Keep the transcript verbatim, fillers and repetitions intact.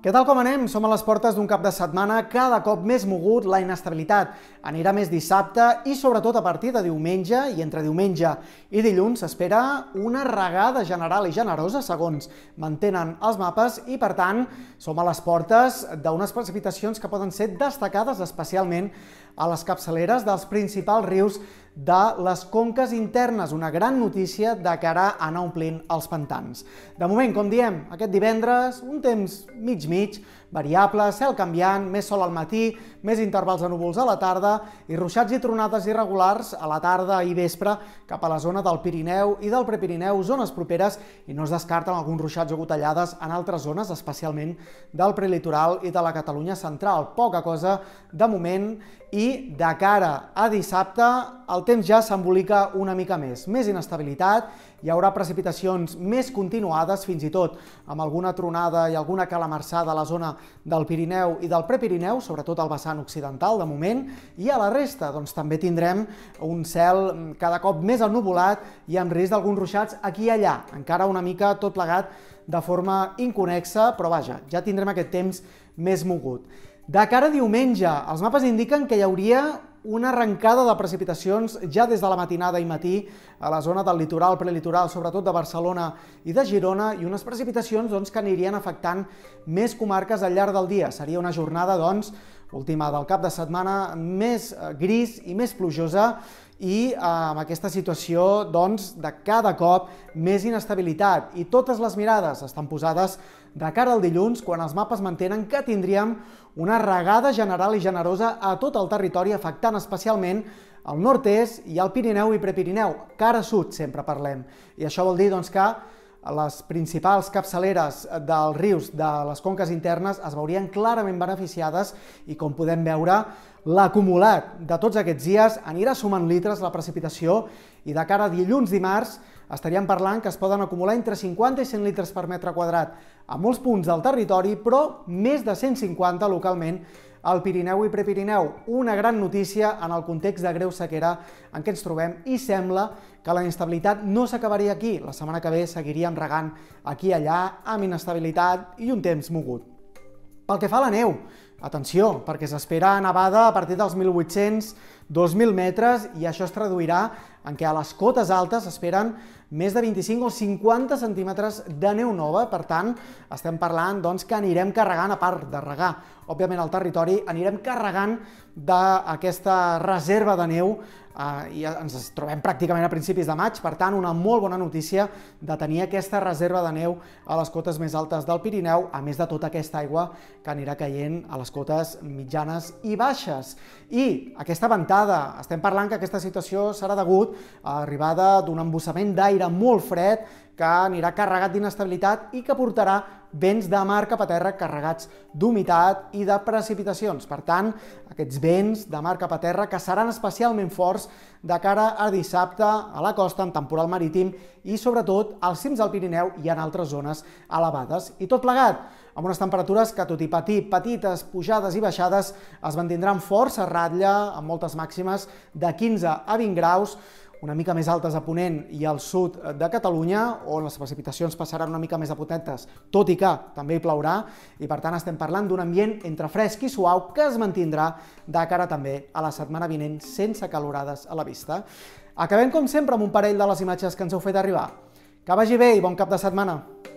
Què tal com anem? Som a les portes d'un cap de setmana cada cop més mogut, la inestabilitat anirà més dissabte i sobretot a partir de diumenge i entre diumenge i dilluns s'espera una regada general i generosa segons mantenen els mapes i per tant som a les portes d'unes precipitacions que poden ser destacades especialment a les capçaleres dels principals rius de les conques internes, una gran notícia de cara a anar omplint els pantans. De moment, com diem, aquest divendres, un temps mig-mig, variable, cel canviant, més sol al matí, més intervals de núvols a la tarda i ruixats i tronades irregulars a la tarda i vespre cap a la zona del Pirineu i del Prepirineu, zones properes, i no es descarten alguns ruixats o gotellades en altres zones, especialment del prelitoral i de la Catalunya central. Poca cosa de moment i de cara a dissabte el temps ja s'embolica una mica més. Més inestabilitat, hi haurà precipitacions més continuades, fins i tot amb alguna tronada i alguna calamarsada a la zona del Pirineu i del Prepirineu, sobretot al vessant occidental de moment, i a la resta doncs, també tindrem un cel cada cop més ennuvolat i amb risc d'alguns ruixats aquí i allà, encara una mica tot plegat de forma inconexa, però vaja, ja tindrem aquest temps més mogut. De cara a diumenge, els mapes indiquen que hi hauria una arrencada de precipitacions ja des de la matinada i matí a la zona del litoral, prelitoral, sobretot de Barcelona i de Girona, i unes precipitacions doncs, que anirien afectant més comarques al llarg del dia. Seria una jornada, doncs, última del cap de setmana, més gris i més plujosa, i eh, amb aquesta situació doncs, de cada cop més inestabilitat. I totes les mirades estan posades de cara al dilluns, quan els mapes mantenen que tindríem una regada general i generosa a tot el territori, afectant especialment el nord-est i el Pirineu i Prepirineu, cara sud sempre parlem. I això vol dir doncs, que les principals capçaleres dels rius de les conques internes es veurien clarament beneficiades i, com podem veure, l'acumulat de tots aquests dies anirà sumant litres la precipitació i de cara a dilluns-dimarts estaríem parlant que es poden acumular entre cinquanta i cent litres per metre quadrat a molts punts del territori, però més de cent cinquanta localment al Pirineu i Prepirineu. Una gran notícia en el context de greu sequera en què ens trobem, i sembla que la inestabilitat no s'acabaria aquí. La setmana que ve seguiríem regant aquí i allà amb inestabilitat i un temps mogut. Pel que fa a la neu, atenció, perquè s'espera nevada a partir dels mil vuit-cents a dos mil metres i això es traduirà en què a les cotes altes s'esperen més de vint-i-cinc o cinquanta centímetres de neu nova. Per tant, estem parlant doncs, que anirem carregant, a part de regar, òbviament, el territori, anirem carregant d'aquesta reserva de neu eh, i ens trobem pràcticament a principis de maig. Per tant, una molt bona notícia de tenir aquesta reserva de neu a les cotes més altes del Pirineu, a més de tota aquesta aigua que anirà caient a les cotes mitjanes i baixes. I aquesta ventada, estem parlant que aquesta situació serà degut a l'arribada d'un embussament d'aire molt fred que anirà carregat d'inestabilitat i que portarà vents de mar cap a terra carregats d'humitat i de precipitacions. Per tant, aquests vents de mar cap a terra que seran especialment forts de cara a dissabte a la costa, en temporal marítim i sobretot als cims del Pirineu i en altres zones elevades. I tot plegat amb unes temperatures que, tot i patir petites pujades i baixades, es mantindran força a ratlla, amb moltes màximes de quinze a vint graus, una mica més altes a Ponent i al sud de Catalunya, on les precipitacions passaran una mica més a potentes, tot i que també hi plourà, i per tant estem parlant d'un ambient entre fresc i suau que es mantindrà de cara també a la setmana vinent sense calorades a la vista. Acabem com sempre amb un parell de les imatges que ens heu fet arribar. Que vagi bé i bon cap de setmana!